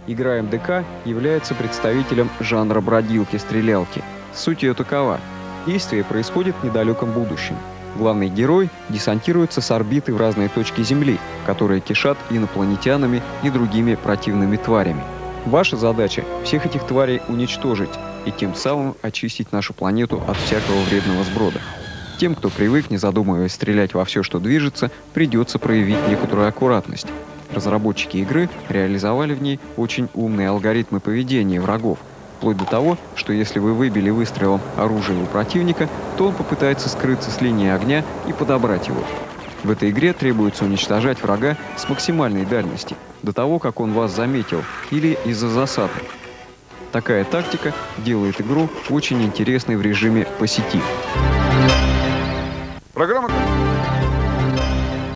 Игра МДК является представителем жанра бродилки-стрелялки. Суть ее такова. Действие происходит в недалеком будущем. Главный герой десантируется с орбиты в разные точки Земли, которые кишат инопланетянами и другими противными тварями. Ваша задача – всех этих тварей уничтожить и тем самым очистить нашу планету от всякого вредного сброда. Тем, кто привык, не задумываясь, стрелять во все, что движется, придется проявить некоторую аккуратность. Разработчики игры реализовали в ней очень умные алгоритмы поведения врагов, вплоть до того, что если вы выбили выстрелом оружие у противника, то он попытается скрыться с линии огня и подобрать его. В этой игре требуется уничтожать врага с максимальной дальности, до того, как он вас заметил, или из-за засады. Такая тактика делает игру очень интересной в режиме по сети. Программа